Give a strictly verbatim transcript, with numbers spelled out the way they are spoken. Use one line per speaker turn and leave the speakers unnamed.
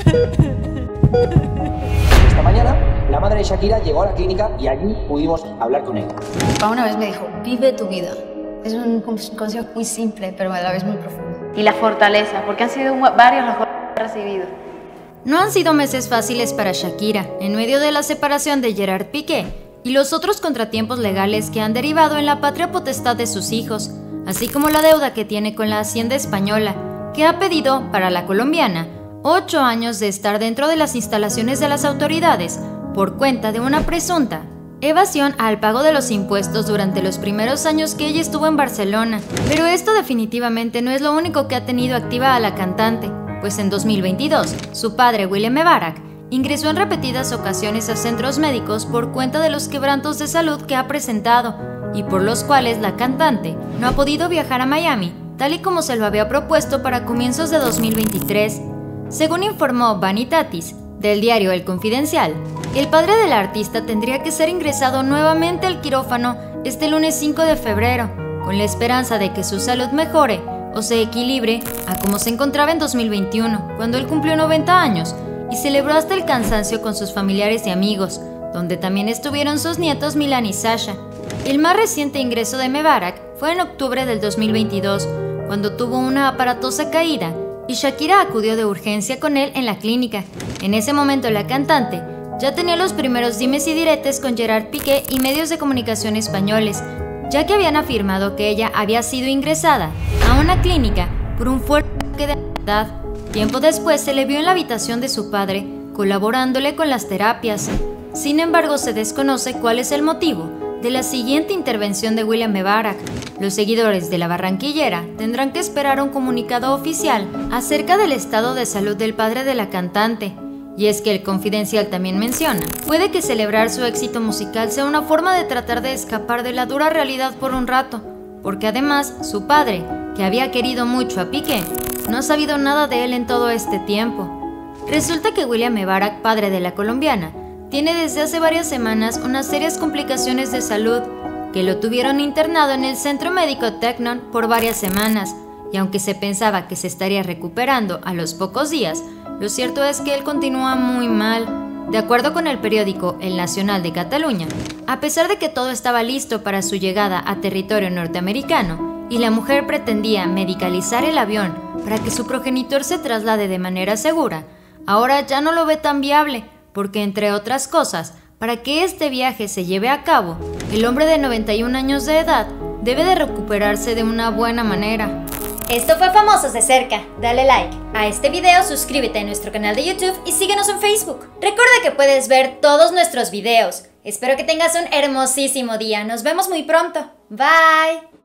Esta mañana, la madre de Shakira llegó a la clínica y allí pudimos hablar con ella.
Papá una vez me dijo, vive tu vida. Es un consejo muy simple, pero a la vez muy profundo.
Y la fortaleza, porque han sido varios los golpes que ha recibido.
No han sido meses fáciles para Shakira, en medio de la separación de Gerard Piqué y los otros contratiempos legales que han derivado en la patria potestad de sus hijos, así como la deuda que tiene con la Hacienda española, que ha pedido, para la colombiana, ocho años de estar dentro de las instalaciones de las autoridades por cuenta de una presunta evasión al pago de los impuestos durante los primeros años que ella estuvo en Barcelona. Pero esto definitivamente no es lo único que ha tenido activa a la cantante, pues en dos mil veintidós, su padre William Mebarak ingresó en repetidas ocasiones a centros médicos por cuenta de los quebrantos de salud que ha presentado y por los cuales la cantante no ha podido viajar a Miami, tal y como se lo había propuesto para comienzos de dos mil veintitrés. Según informó Vanitatis, del diario El Confidencial, el padre de la artista tendría que ser ingresado nuevamente al quirófano este lunes cinco de febrero, con la esperanza de que su salud mejore o se equilibre a como se encontraba en dos mil veintiuno, cuando él cumplió noventa años y celebró hasta el cansancio con sus familiares y amigos, donde también estuvieron sus nietos Milan y Sasha. El más reciente ingreso de Mebarak fue en octubre del dos mil veintidós, cuando tuvo una aparatosa caída y Shakira acudió de urgencia con él en la clínica. En ese momento la cantante ya tenía los primeros dimes y diretes con Gerard Piqué y medios de comunicación españoles, ya que habían afirmado que ella había sido ingresada a una clínica por un fuerte ataque de ansiedad. Tiempo después se le vio en la habitación de su padre, colaborándole con las terapias. Sin embargo, se desconoce cuál es el motivo de la siguiente intervención de William Mebarak. Los seguidores de la barranquillera tendrán que esperar un comunicado oficial acerca del estado de salud del padre de la cantante. Y es que El Confidencial también menciona, puede que celebrar su éxito musical sea una forma de tratar de escapar de la dura realidad por un rato, porque además su padre, que había querido mucho a Piqué, no ha sabido nada de él en todo este tiempo. Resulta que William Mebarak, padre de la colombiana, tiene desde hace varias semanas unas serias complicaciones de salud que lo tuvieron internado en el centro médico Tecnon por varias semanas, y aunque se pensaba que se estaría recuperando a los pocos días, lo cierto es que él continúa muy mal. De acuerdo con el periódico El Nacional de Cataluña, a pesar de que todo estaba listo para su llegada a territorio norteamericano y la mujer pretendía medicalizar el avión para que su progenitor se traslade de manera segura, ahora ya no lo ve tan viable, porque entre otras cosas, para que este viaje se lleve a cabo, el hombre de noventa y un años de edad debe de recuperarse de una buena manera.
Esto fue Famosos de Cerca. Dale like a este video, suscríbete a nuestro canal de YouTube y síguenos en Facebook. Recuerda que puedes ver todos nuestros videos. Espero que tengas un hermosísimo día. Nos vemos muy pronto. Bye.